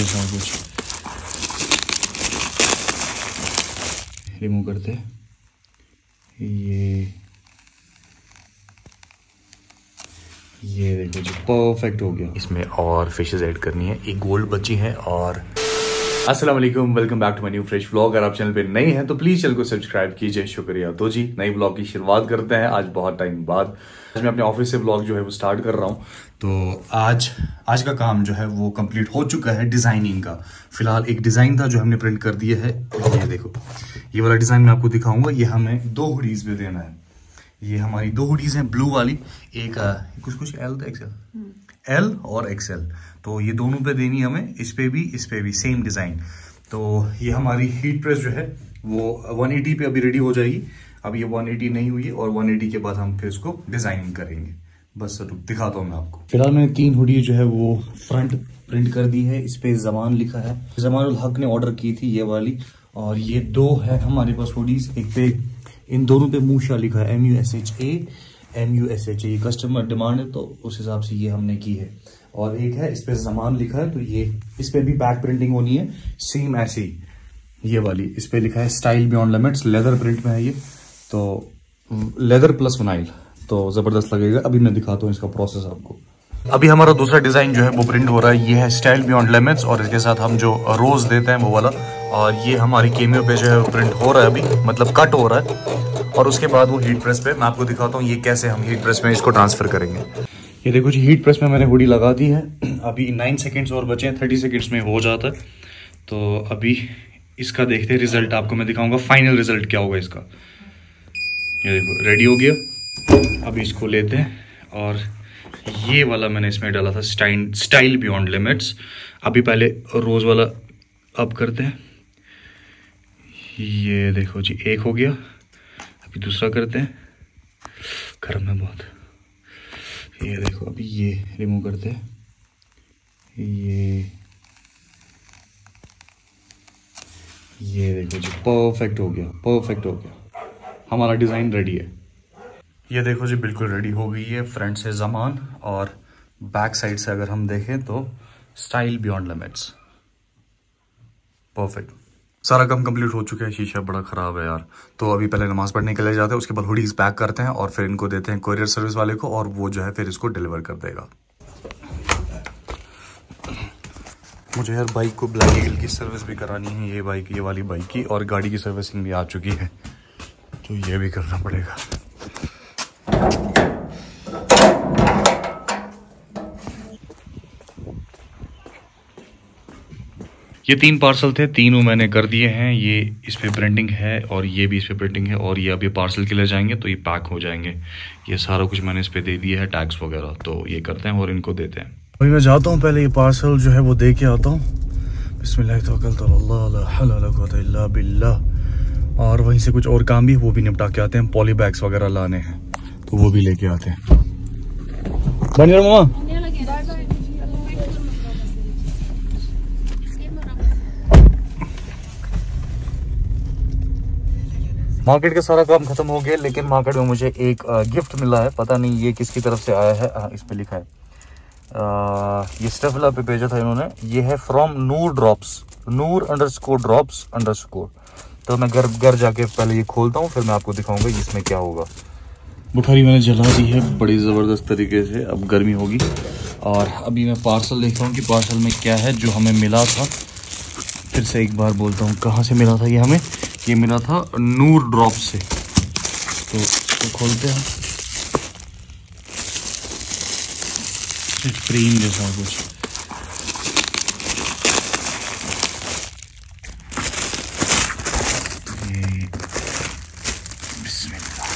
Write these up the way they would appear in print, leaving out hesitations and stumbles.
जैसा कुछ रिमूव करते हैं। ये देखो जी परफेक्ट हो गया। इसमें और फिशेस ऐड करनी है, एक गोल्ड बची है। और अस्सलाम वालेकुम, welcome back to my new fresh vlog. अगर आप चैनल पे नए हैं तो प्लीज चैनल को सब्सक्राइब कीजिए, शुक्रिया। तो जी नई व्लॉग की शुरुआत करते हैं आज बहुत टाइम बाद। आज मैं अपने ऑफिस से व्लॉग जो है वो स्टार्ट कर रहा हूँ। तो आज का काम जो है वो कंप्लीट हो चुका है डिजाइनिंग का। फिलहाल एक डिजाइन था जो हमने प्रिंट कर दिया है। ये देखो, ये वाला डिजाइन मैं आपको दिखाऊंगा। ये हमें 2 हुडीज पे देना है। ये हमारी 2 हुडीज हैं ब्लू वाली, एक कुछ एल तो एक्सएल, एल और एक्सएल। तो ये दोनों पे देनी है हमें, इस पे भी सेम डिजाइन। तो ये हमारी हीट प्रेस जो है वो 180 पे अभी रेडी हो जाएगी। अब ये 180 नहीं हुई है और 180 के बाद हम फिर इसको डिजाइनिंग करेंगे। बस दिखाता हूँ मैं आपको। फिलहाल मैंने 3 हुडी जो है वो फ्रंट प्रिंट कर दी है। इस पे जमान लिखा है, जमानुल हक ने ऑर्डर की थी ये वाली। और ये 2 है हमारे पास हुडीज, एक पे इन दोनों पे मूशा लिखा है, MUSHA। ये कस्टमर डिमांड है तो उस हिसाब से ये हमने की है। और एक है इस पे जमान लिखा है, तो ये इस पे भी बैक प्रिंटिंग होनी है सेम ऐसे ही। ये वाली इस पे लिखा है style beyond limits, leather print में है ये। तो लेदर प्लस विनाइल, तो जबरदस्त लगेगा। अभी मैं दिखाता हूँ इसका प्रोसेस आपको। अभी हमारा दूसरा डिजाइन जो है वो प्रिंट हो रहा है। ये है स्टाइल बियॉन्ड लिमिट्स और इसके साथ हम जो रोज देते हैं वो वाला। और ये हमारी केमियो पे जो है प्रिंट हो रहा है अभी, मतलब कट हो रहा है। और उसके बाद वो हीट प्रेस पे मैं आपको दिखाता हूँ ये कैसे हम हीट प्रेस में इसको ट्रांसफर करेंगे। ये देखो जी हीट प्रेस में मैंने हुडी लगा दी है। अभी 9 सेकेंड्स और बचे हैं, 30 सेकेंड्स में हो जाता है। तो अभी इसका देखते हैं रिजल्ट, आपको मैं दिखाऊंगा फाइनल रिजल्ट क्या होगा इसका। ये देखो रेडी हो गया। अभी इसको लेते हैं और ये वाला मैंने इसमें डाला था स्टाइल बियॉन्ड लिमिट्स। अभी पहले रोज वाला अब करते हैं। ये देखो जी एक हो गया, अभी दूसरा करते हैं। गर्म है बहुत। ये देखो अभी ये रिमूव करते हैं। ये देखो जी परफेक्ट हो गया, हमारा डिजाइन रेडी है। ये देखो जी बिल्कुल रेडी हो गई है। फ्रंट से जमान और बैक साइड से अगर हम देखें तो स्टाइल बियॉन्ड लिमिट्स, परफेक्ट। सारा काम कंप्लीट हो चुका है। शीशा बड़ा खराब है यार। तो अभी पहले नमाज पढ़ने के लिए जाते हैं, उसके बाद हुडीज पैक करते हैं और फिर इनको देते हैं कोरियर सर्विस वाले को, और वो जो है फिर इसको डिलीवर कर देगा। मुझे यार बाइक को ब्लैक ईगल की सर्विस भी करानी है, ये वाली बाइक की, और गाड़ी की सर्विसिंग भी आ चुकी है, तो ये भी करना पड़ेगा। ये 3 पार्सल थे, तीनों मैंने कर दिए हैं। ये इस पे प्रिंटिंग है और ये भी इस पे प्रिंटिंग है, और ये अभी पार्सल के लिए जाएंगे तो ये पैक हो जाएंगे। ये सारा कुछ मैंने इस पे दे दिया है, टैग्स वगैरह। तो ये करते हैं और इनको देते हैं। अभी मैं जाता हूँ, पहले ये पार्सल जो है वो दे के आता हूँ। बिस्मिल्लाह तवक्कलतु अल्लाह ला हौला वला कुव्वता इल्ला बिल्लाह। और वहीं से कुछ और काम भी वो भी निपटा के आते हैं। पॉली बैग्स वगैरह लाने हैं तो वो भी लेके आते हैं। बनियर मामा मार्केट का सारा काम खत्म हो गया, लेकिन मार्केट में मुझे एक गिफ्ट मिला है। पता नहीं ये किसकी तरफ से आया है। इस पे लिखा है, ये स्टेफला पे भेजा था इन्होंने। ये है फ्रॉम नूर_ड्रॉप्स_। तो मैं घर जाके पहले ये खोलता हूँ, फिर मैं आपको दिखाऊंगा इसमें क्या होगा। बुखारी मैंने जला दी है बड़ी ज़बरदस्त तरीके से, अब गर्मी होगी। और अभी मैं पार्सल देखता हूँ कि पार्सल में क्या है जो हमें मिला था। फिर से एक बार बोलता हूँ कहाँ से मिला था ये हमें। ये मिला था नूर ड्रॉप से। तो इसको खोलते हैं, क्रीम जैसा कुछ। ये बिस्मिल्लाह,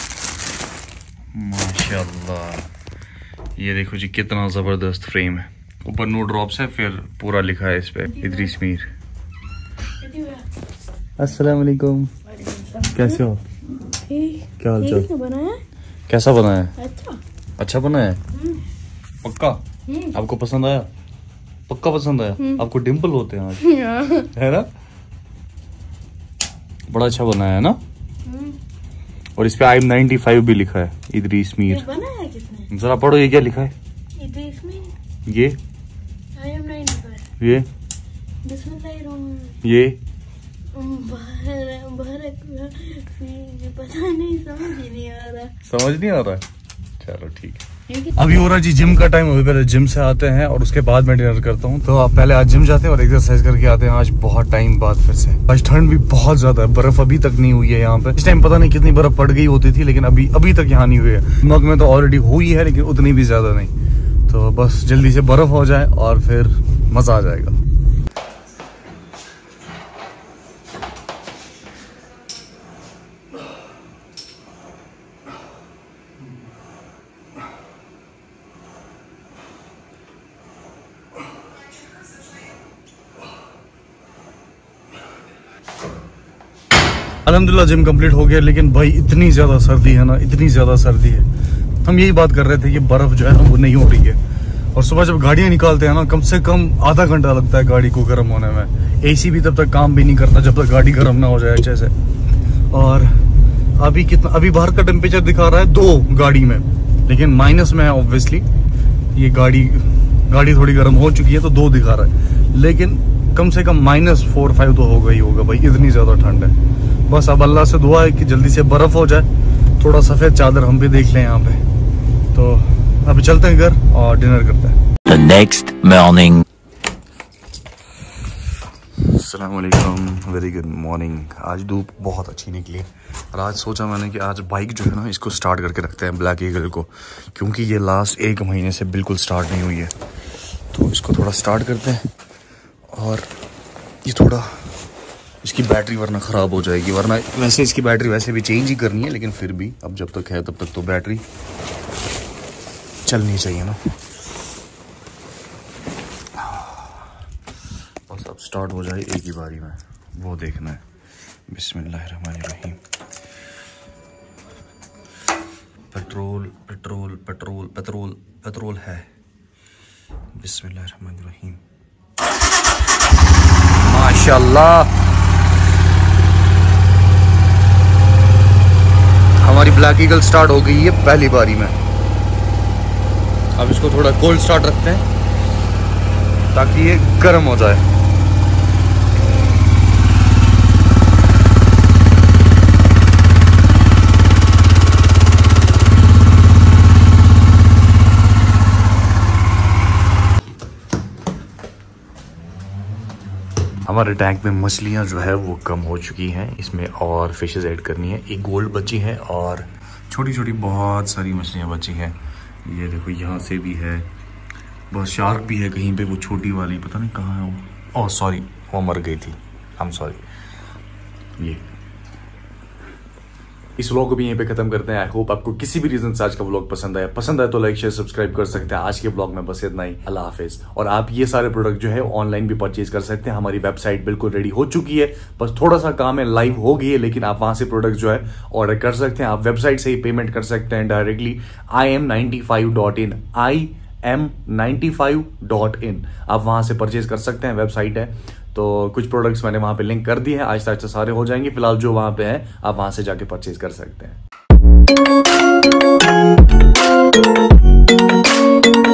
माशाल्लाह। ये देखो जी कितना जबरदस्त फ्रेम है। ऊपर नूर ड्रॉप्स है, फिर पूरा लिखा है इस पे इदरीस मीर। अस्सलाम वालेकुम, कैसे हो? क्या हाल चाल? कैसा बनाया है? अच्छा बनाया है? पक्का? आपको पसंद आया? पक्का पसंद आया? आपको डिम्पल होते हैं आज, है ना? बड़ा अच्छा बनाया है ना? और इस पे I'm 95 भी लिखा है, इदरीस मीर। जरा पढ़ो ये क्या लिखा है। ये ये पता नहीं, समझ नहीं आ रहा है। चलो ठीक है। अभी हो रहा है जी जिम का टाइम। अभी पहले जिम से आते हैं और उसके बाद मैं डिनर करता हूँ। तो आप पहले आज जिम जाते हैं और एक्सरसाइज करके आते हैं। आज बहुत टाइम बाद फिर से। आज ठंड भी बहुत ज्यादा है, बर्फ अभी तक नहीं हुई है यहाँ पे। इस टाइम पता नहीं कितनी बर्फ पड़ गई होती थी, लेकिन अभी तक यहाँ नहीं हुई है। नमक में तो ऑलरेडी हुई है, लेकिन उतनी भी ज्यादा नहीं। तो बस जल्दी से बर्फ हो जाए और फिर मजा आ जाएगा। अल्हम्दुलिल्लाह जिम कंप्लीट हो गया, लेकिन भाई इतनी ज्यादा सर्दी है ना, इतनी ज्यादा सर्दी है। हम यही बात कर रहे थे कि बर्फ जो है ना वो नहीं हो रही है। और सुबह जब गाड़ियां निकालते हैं ना, कम से कम आधा घंटा लगता है गाड़ी को गर्म होने में। एसी भी तब तक काम भी नहीं करता जब तक गाड़ी गर्म ना हो जाए अच्छे से। और अभी बाहर का टेम्परेचर दिखा रहा है 2 गाड़ी में, लेकिन माइनस में है ऑब्वियसली। ये गाड़ी थोड़ी गर्म हो चुकी है तो 2 दिखा रहा है, लेकिन कम से कम -4-5 तो होगा ही होगा भाई, इतनी ज्यादा ठंड है। बस अब अल्लाह से दुआ है कि जल्दी से बर्फ हो जाए, थोड़ा सफेद चादर हम भी देख लें यहाँ पे। तो अभी चलते हैं घर और डिनर करते हैं। The next morning. अस्सलाम वालेकुम, वेरी गुड मॉर्निंग। आज धूप बहुत अच्छी निकली और आज सोचा मैंने कि आज बाइक जो है ना इसको स्टार्ट करके रखते हैं, ब्लैक ईगल को, क्योंकि ये लास्ट 1 महीने से बिल्कुल स्टार्ट नहीं हुई है। तो इसको थोड़ा स्टार्ट करते हैं और ये थोड़ा इसकी बैटरी वरना ख़राब हो जाएगी। वरना वैसे इसकी बैटरी वैसे भी चेंज ही करनी है, लेकिन फिर भी अब जब तक है तब तक तो बैटरी चलनी चाहिए ना। बस अब स्टार्ट हो जाए एक ही बारी में, वो देखना है। बिस्मिल्लाहिर्रहमानिर्रहीम। Petrol petrol petrol petrol petrol है। बिस्मिल्लाहिर्रहमानिर्रहीम। माशाल्लाह हमारी ब्लैक ईगल स्टार्ट हो गई है पहली बारी में। अब इसको थोड़ा कोल्ड स्टार्ट रखते हैं ताकि ये गर्म हो जाए। हमारे टैंक में मछलियाँ जो है वो कम हो चुकी हैं, इसमें और फिशेस ऐड करनी है। एक गोल्ड बची है और छोटी छोटी बहुत सारी मछलियाँ बची हैं। ये देखो यहाँ से भी है, बहुत शार्क भी है कहीं पे, वो छोटी वाली पता नहीं कहाँ है वो। ओह सॉरी, वो मर गई थी, आई एम सॉरी। ये इस व्लॉग को भी यहीं पे खत्म करते हैं। आई होप आपको किसी भी रीजन से आज का व्लॉग पसंद आए तो लाइक शेयर सब्सक्राइब कर सकते हैं। आज के व्लॉग में बस इतना ही। अल्लाह हाफिज। और आप ये सारे प्रोडक्ट जो है ऑनलाइन भी परचेज कर सकते हैं। हमारी वेबसाइट बिल्कुल रेडी हो चुकी है, बस थोड़ा सा काम है, लाइव हो गई है, लेकिन आप वहां से प्रोडक्ट जो है ऑर्डर कर सकते हैं। आप वेबसाइट से ही पेमेंट कर सकते हैं डायरेक्टली im95.in im95.in। आप वहां से परचेज कर सकते हैं, वेबसाइट है। तो कुछ प्रोडक्ट्स मैंने वहां पे लिंक कर दिए हैं, आहिस्ता आहिस्ता सारे हो जाएंगे। फिलहाल जो वहां पे है आप वहां से जाके परचेज कर सकते हैं।